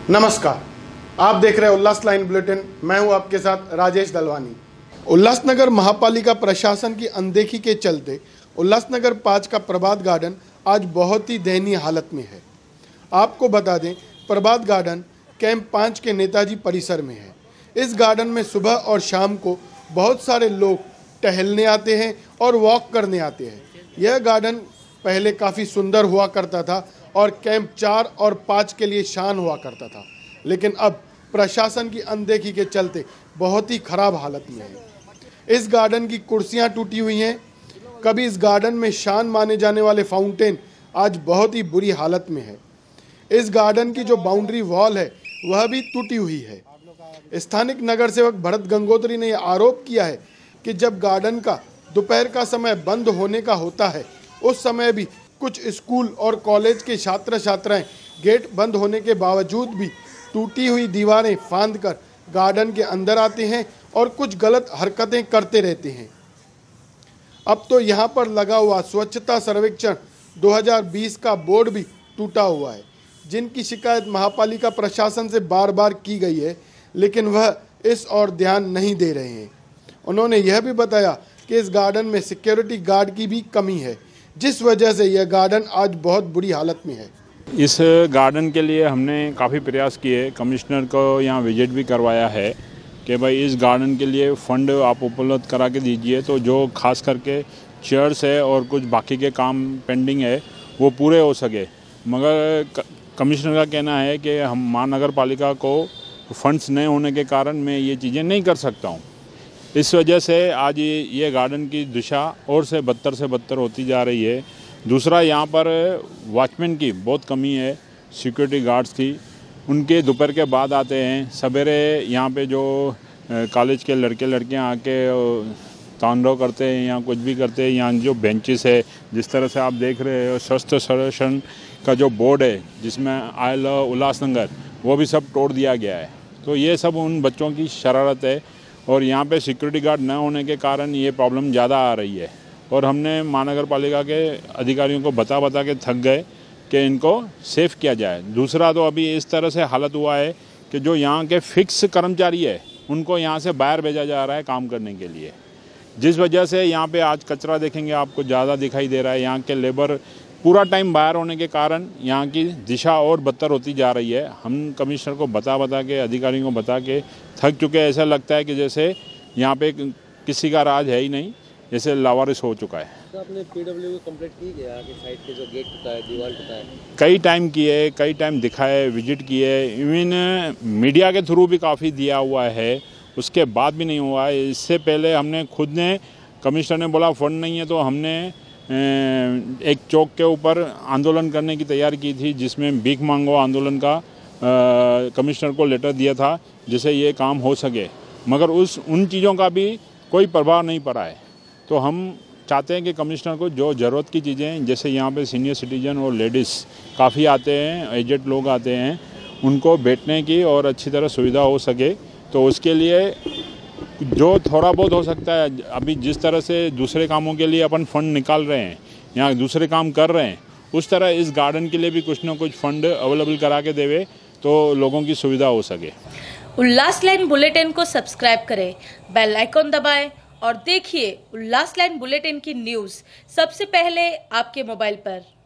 नमस्कार, आप देख रहे हैं उल्लास लाइन बुलेटिन। मैं हूं आपके साथ राजेश दलवानी। उल्लासनगर महापालिका प्रशासन की अनदेखी के चलते उल्लासनगर 5 का प्रभात गार्डन आज बहुत ही दयनीय हालत में है। आपको बता दें, प्रभात गार्डन कैंप 5 के नेताजी परिसर में है। इस गार्डन में सुबह और शाम को बहुत सारे लोग टहलने आते हैं और वॉक करने आते हैं। यह गार्डन पहले काफ़ी सुंदर हुआ करता था और कैंप 4 और 5 के लिए शान हुआ करता था, लेकिन अब प्रशासन की अनदेखी के चलते बहुत ही खराब हालत में है। इस गार्डन की कुर्सियां टूटी हुई हैं। कभी इस गार्डन में शान माने जाने वाले फाउंटेन आज बहुत ही बुरी हालत में है। इस गार्डन की जो बाउंड्री वॉल है वह भी टूटी हुई है। स्थानिक नगर सेवक भरत गंगोत्री ने यह आरोप किया है कि जब गार्डन का दोपहर का समय बंद होने का होता है, उस समय भी कुछ स्कूल और कॉलेज के छात्र छात्राएं गेट बंद होने के बावजूद भी टूटी हुई दीवारें फांदकर गार्डन के अंदर आते हैं और कुछ गलत हरकतें करते रहते हैं। अब तो यहाँ पर लगा हुआ स्वच्छता सर्वेक्षण 2020 का बोर्ड भी टूटा हुआ है, जिनकी शिकायत महापालिका प्रशासन से बार बार की गई है, लेकिन वह इस ओर ध्यान नहीं दे रहे हैं। उन्होंने यह भी बताया कि इस गार्डन में सिक्योरिटी गार्ड की भी कमी है, जिस वजह से यह गार्डन आज बहुत बुरी हालत में है। इस गार्डन के लिए हमने काफ़ी प्रयास किए, कमिश्नर को यहाँ विजिट भी करवाया है कि भाई इस गार्डन के लिए फ़ंड आप उपलब्ध करा के दीजिए, तो जो खास करके चेयर्स है और कुछ बाकी के काम पेंडिंग है वो पूरे हो सके। मगर कमिश्नर का कहना है कि हम महानगर पालिका को फंड्स नहीं होने के कारण मैं ये चीज़ें नहीं कर सकता हूँ। इस वजह से आज ये गार्डन की दिशा और से बदतर होती जा रही है। दूसरा, यहाँ पर वॉचमैन की बहुत कमी है, सिक्योरिटी गार्ड्स की। उनके दोपहर के बाद आते हैं, सवेरे यहाँ पे जो कॉलेज के लड़के लड़कियाँ आके तांडव करते हैं या कुछ भी करते हैं। यहाँ जो बेंचेस है, जिस तरह से आप देख रहे हो, स्वस्थ संरक्षण का जो बोर्ड है जिसमें आई लव उल्लासनगर, वो भी सब तोड़ दिया गया है। तो ये सब उन बच्चों की शरारत है और यहाँ पे सिक्योरिटी गार्ड न होने के कारण ये प्रॉब्लम ज़्यादा आ रही है। और हमने महानगर पालिका के अधिकारियों को बता के थक गए कि इनको सेफ किया जाए। दूसरा, तो अभी इस तरह से हालत हुआ है कि जो यहाँ के फिक्स कर्मचारी है उनको यहाँ से बाहर भेजा जा रहा है काम करने के लिए, जिस वजह से यहाँ पे आज कचरा देखेंगे आपको ज़्यादा दिखाई दे रहा है। यहाँ के लेबर पूरा टाइम बाहर होने के कारण यहाँ की दिशा और बदतर होती जा रही है। हम कमिश्नर को बता के, अधिकारियों को बता के थक चुके हैं। ऐसा लगता है कि जैसे यहाँ पे किसी का राज है ही नहीं, जैसे लावारिस हो चुका है। तो आपने पीडब्ल्यू को कंप्लीट की गया कि साइड के जो गेट टूटा है, दीवार टूटा है? कई टाइम किए, कई टाइम दिखाए, विजिट किए, इवन मीडिया के थ्रू भी काफ़ी दिया हुआ है, उसके बाद भी नहीं हुआ है। इससे पहले हमने खुद ने, कमिश्नर ने बोला फंड नहीं है, तो हमने एक चौक के ऊपर आंदोलन करने की तैयारी की थी, जिसमें भीख मांगो आंदोलन का कमिश्नर को लेटर दिया था जिससे ये काम हो सके। मगर उन चीज़ों का भी कोई प्रभाव नहीं पड़ा है। तो हम चाहते हैं कि कमिश्नर को जो ज़रूरत की चीज़ें, जैसे यहाँ पे सीनियर सिटीजन और लेडीज़ काफ़ी आते हैं, एजेड लोग आते हैं, उनको बैठने की और अच्छी तरह सुविधा हो सके, तो उसके लिए जो थोड़ा बहुत हो सकता है। अभी जिस तरह से दूसरे कामों के लिए अपन फंड निकाल रहे हैं या दूसरे काम कर रहे हैं, उस तरह इस गार्डन के लिए भी कुछ ना कुछ फंड अवेलेबल करा के देवे तो लोगों की सुविधा हो सके। उल्लास लाइन बुलेटिन को सब्सक्राइब करें, बेल आइकॉन दबाएं और देखिए उल्लास लाइन बुलेटिन की न्यूज़ सबसे पहले आपके मोबाइल पर।